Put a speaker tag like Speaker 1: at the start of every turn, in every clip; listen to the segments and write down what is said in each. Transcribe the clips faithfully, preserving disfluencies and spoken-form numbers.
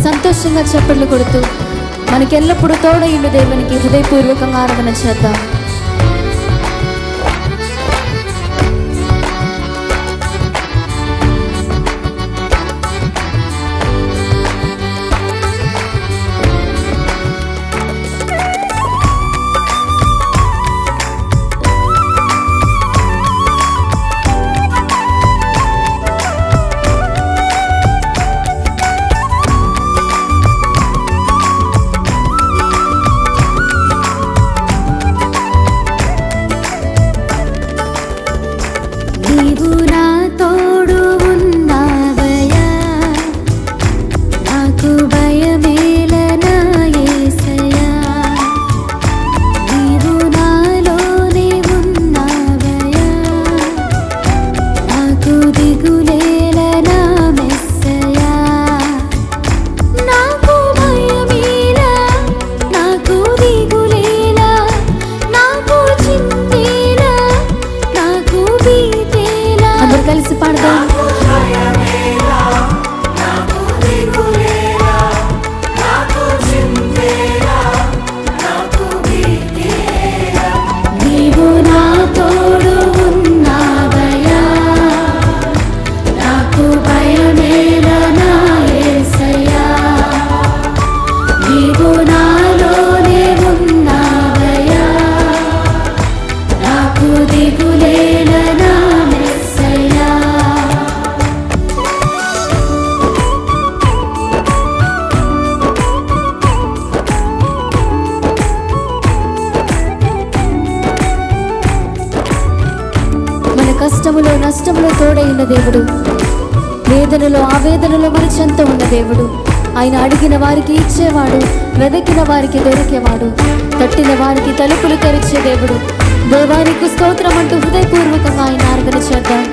Speaker 1: సంతోషంగా చప్పట్లు కొడుతూ మనకెల్లప్పుడూ తోడయుండు దేవునికి హృదయపూర్వకంగా ఆరాధన చేద్దాం. కలిసి పాడదాం. నీవు నా తోడు ఉన్నావయ్యా, నాకు భయమేలా నా యేసయ్యా. నీవు నాలోనే ఉన్నావయ్యా, నాకు దిగులేలా నా కష్టములో నష్టములో తోడైన దేవుడు, వేదనలో ఆవేదనలో మన చెంత ఉన్న దేవుడు. ఆయన అడిగిన వారికి ఇచ్చేవాడు, వెదకిన వారికి దొరికేవాడు, తట్టిన వారికి తలుపులు తెరిచే దేవుడు. దేవానికి స్తోత్రం అంటూ హృదయపూర్వకంగా ఆయన ఆరాధన చేద్దాం.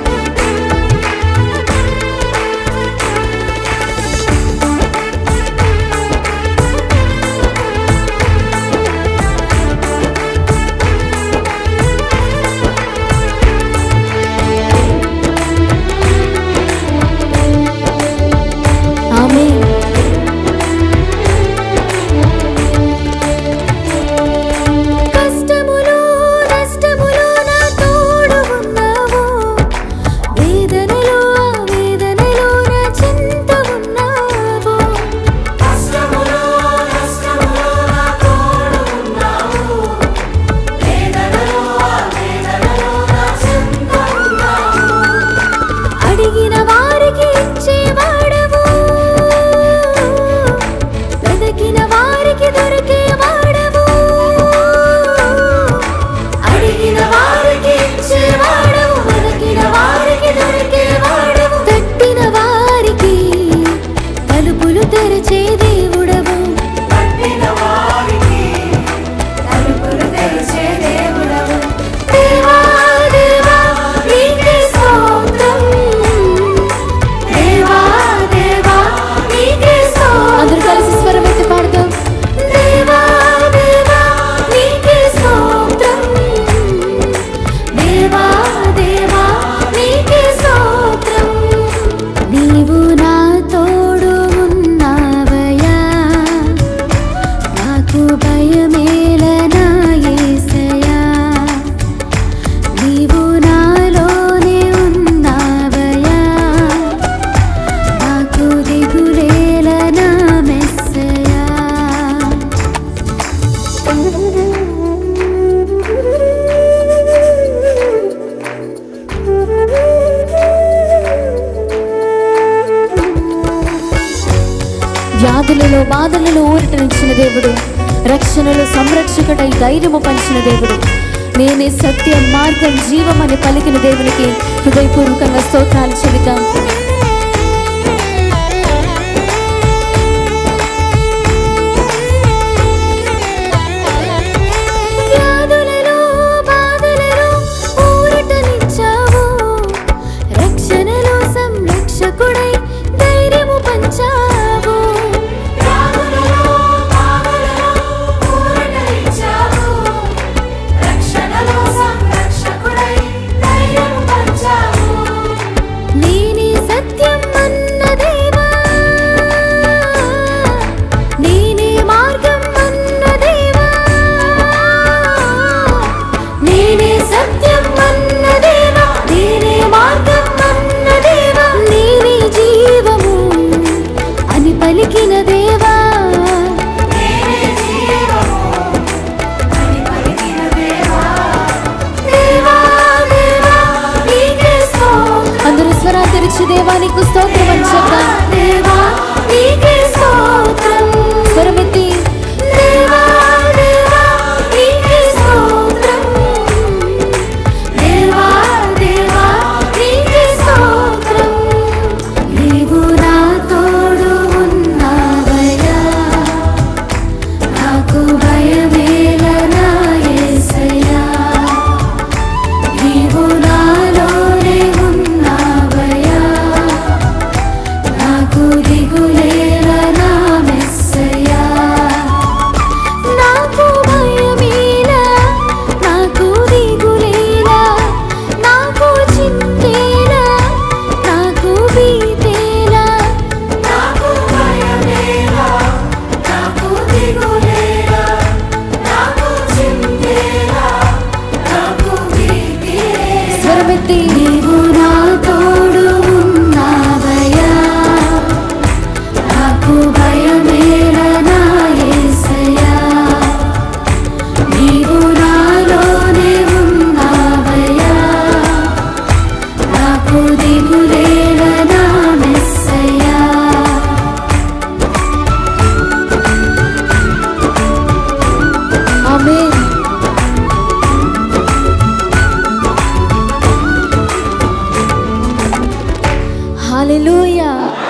Speaker 1: వ్యాధులలో బాధలలో ఊరటనిచ్చిన దేవుడు, రక్షణలో సంరక్షకుడై ధైర్యము పంచిన దేవుడు, నేనే సత్యం మార్గం జీవం అని పలికిన దేవునికి హృదయపూర్వకంగా స్తోత్రాలు చెబుతాం. నేనే దేవా అందరూ స్వరా తెరిచి దేవా నీకు స్తోత్రం అని చెప్దాం. దేవా నీకే స్తోత్రం. స్వరమెత్తి దేవా దేవా నీకే స్తోత్రం. దేవా దేవా నీకే స్తోత్రం. నీవు నా తోడు ఉన్నావయ్యా, నాకు భయమేలనా యేసయ్యా. నీవు నాలోనే ఉన్నావయ్యా, నాకు దిగులేలనా మెస్సయ్యా. నాకు భయమేలా, నాకు దిగులేలా, నాకు చింతేలా, నాకు భీతేలా. నాకు భయమేలా, నాకు దిగులేలా, నాకు చింతేలా, నాకు భీతేలా. స్వరమెత్తి నీవు నా తోడు ఉన్నావయ్యా, నాకు భయమేలనా యేసయ్యా. నీవు నాలోనే ఉన్నావయ్యా, నాకు దిగులేలనా మెస్సయ్యా. ఆమేన్. హల్లెలూయా.